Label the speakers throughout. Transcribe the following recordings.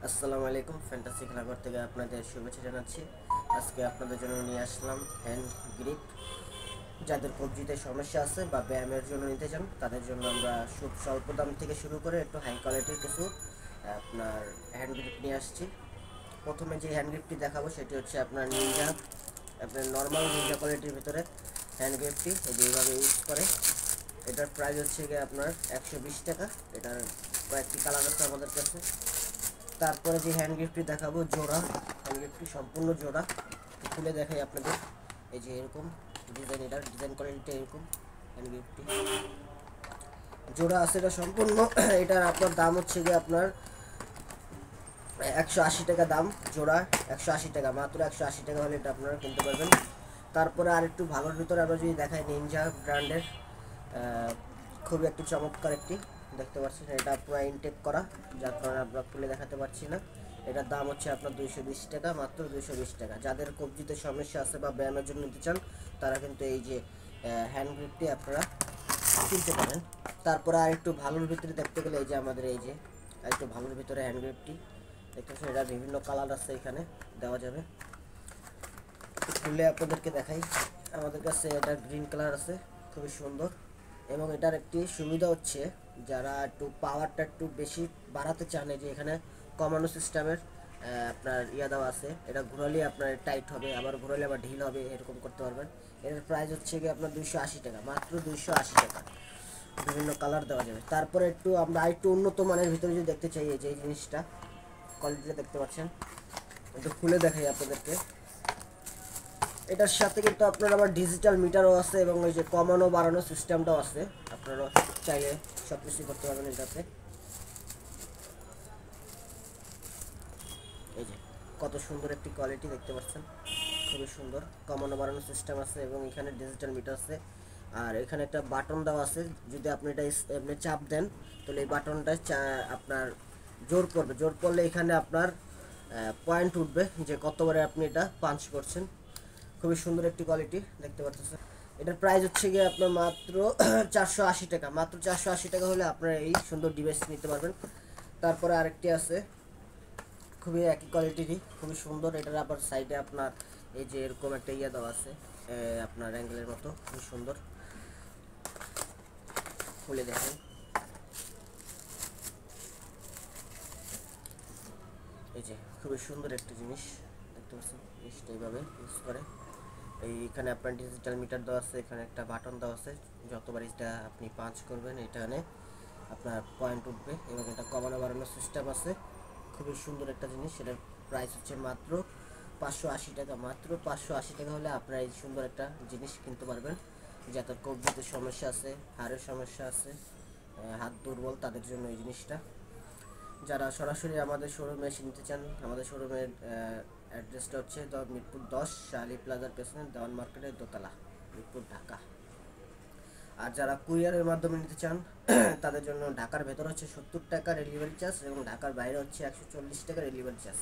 Speaker 1: আসসালামু আলাইকুম, ফ্যান্টাসি খেলাঘর থেকে আপনাদের শুভেচ্ছা জানাচ্ছি। আজকে আপনাদের জন্য নিয়ে আসলাম হ্যান্ড গ্রিপ। যাদের কবজিতে সমস্যা আছে বা ব্যায়ামের জন্য নিতে চান তাদের জন্য আমরা খুব স্বল্প দাম থেকে শুরু করে একটু হাই কোয়ালিটির কিছু আপনার হ্যান্ড গ্রিপ নিয়ে আসছি। প্রথমে যে হ্যান্ড গ্রিপটি দেখাবো সেটি হচ্ছে আপনার নিনজা, আপনার নর্মাল নিনজা কোয়ালিটির ভিতরে হ্যান্ড গ্রিপটি এইভাবে ইউজ করে। এটার প্রাইস হচ্ছে গিয়ে আপনার 120 টাকা। এটার কয়েকটি কালার আছে আমাদের কাছে। তারপরে যে হ্যান্ড গ্রিপটি দেখাবো জোড়া, হ্যান্ড গ্রিপটি সম্পূর্ণ জোড়া। খুলে দেখাই আপনাদের। এই যে এরকম ডিজাইন, এটার ডিজাইন কোয়ালিটি এরকম। হ্যান্ড গ্রিপটি জোড়া আছে, এটা সম্পূর্ণ। এটার আপনার দাম হচ্ছে গিয়ে আপনার 180 টাকা দাম জোড়া। 180 টাকা, মাত্র 180 টাকা হলে এটা আপনারা কিনতে পারবেন। তারপরে আর একটু ভালোর ভিতরে আমরা যদি দেখাই, নিনজা ব্র্যান্ডের খুবই একটি চমৎকার একটি, দেখতে পাচ্ছেন এটা পুরো ইনটেক করা, যার কারণে আমরা খুলে দেখাতে পারছি না। এটার দাম হচ্ছে আপনার 220 টাকা, মাত্র 220 টাকা। যাদের কবজিতে সমস্যা আছে বা ব্যায়ামের জন্য নিতে চান তারা কিন্তু এই যে হ্যান্ড গ্রিপটি আপনারা কিনতে পারেন। তারপরে আর একটু ভালোর ভিতরে দেখতে গেলে এই যে আমাদের এই যে একটু ভালোর ভিতরে হ্যান্ড গ্রিপটি দেখতে পাচ্ছেন, এটা বিভিন্ন কালার আছে, এখানে দেওয়া যাবে। খুলে আপনাদেরকে দেখাই, আমাদের কাছে এটা গ্রিন কালার আছে, খুবই সুন্দর। এবং এটার একটি সুবিধা হচ্ছে যারা একটু পাওয়ারটা একটু বেশি বাড়াতে চান, এই যে এখানে কমানো সিস্টেমের আপনার দেওয়া আছে। এটা ঘুরালে আপনার টাইট হবে, আবার ঘুরালে আবার ঢিল হবে, এরকম করতে পারবেন। এর প্রাইস হচ্ছে কি আপনার 280 টাকা, মাত্র 280 টাকা। বিভিন্ন কালার দেওয়া যাবে। তারপরে আমরা একটু উন্নত মানের ভিতরে যদি দেখতে চাই, এই যে এই জিনিসটা কোয়ালিটিটা দেখতে পাচ্ছেন, একটু খুলে দেখাই আপনাদেরকে। এটার সাথে কিন্তু আপনার আবার ডিজিটাল মিটারও আছে এবং এই যে কমানো বাড়ানো সিস্টেমটাও আছে। আপনারা চাইলে সব কিছু করতে পারবেন এটাতে। এই যে কত সুন্দর একটি কোয়ালিটি দেখতে পাচ্ছেন, খুবই সুন্দর। কমানো বাড়ানো সিস্টেম আছে এবং এখানে ডিজিটাল মিটার আছে। আর এখানে একটা বাটন দেওয়া আছে, যদি আপনি এটা এমনি চাপ দেন তাহলে এই বাটনটা আপনার জোর পড়বে, জোর পড়লে এখানে আপনার পয়েন্ট উঠবে যে কতবারে আপনি এটা পাঞ্চ করছেন। খুবই সুন্দর একটি কোয়ালিটি দেখতে পাচ্ছেন। এটার প্রাইস হচ্ছে গিয়ে আপনার মাত্র 480 টাকা, মাত্র 480 টাকা হলে আপনারা এই সুন্দর ডিভাইস নিতে পারবেন। তারপরে আরেকটি আছে খুবই একই কোয়ালিটিরই, খুবই সুন্দর। এটার আবার সাইডে আপনার এই যে এরকম একটা দেওয়া আছে, আপনার অ্যাঙ্গেলের মতো, খুব সুন্দর। খুলে দেখেন, এই যে খুবই সুন্দর একটি জিনিস দেখতে পাচ্ছেন। জিনিসটা এইভাবে ইউজ করে। এইখানে আপনার ডিজিটাল মিটার দেওয়া আছে, এখানে একটা বাটন দেওয়া আছে, যতবার এটা আপনি পাঞ্চ করবেন এখানে আপনার পয়েন্ট উঠবে। এবং এটা কমানো বাড়ানোর সিস্টেম আছে, খুবই সুন্দর একটা জিনিস। এটার প্রাইস হচ্ছে মাত্র 580 টাকা, মাত্র 580 টাকা হলে আপনারা এই সুন্দর একটা জিনিস কিনতে পারবেন। যাদের কবজিতে সমস্যা আছে, হাড়ের সমস্যা আছে, হাত দুর্বল, তাদের জন্য এই জিনিসটা। যারা সরাসরি আমাদের শোরুমে এসে নিতে চান, আমাদের শোরুমের অ্যাড্রেসটা হচ্ছে মিরপুর 10 শালি প্লাজার পেছনে দেওয়ান মার্কেটের দোতলা, মিরপুর, ঢাকা। আর যারা কুরিয়ারের মাধ্যমে নিতে চান তাদের জন্য ঢাকার ভেতর হচ্ছে 70 টাকা ডেলিভারি চার্জ এবং ঢাকার বাইরে হচ্ছে 140 টাকা ডেলিভারি চার্জ।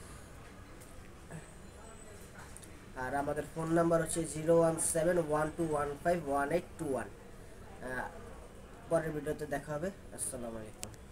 Speaker 1: আর আমাদের ফোন নাম্বার হচ্ছে 01712151821। পরের ভিডিওতে দেখা হবে। আসসালামু আলাইকুম।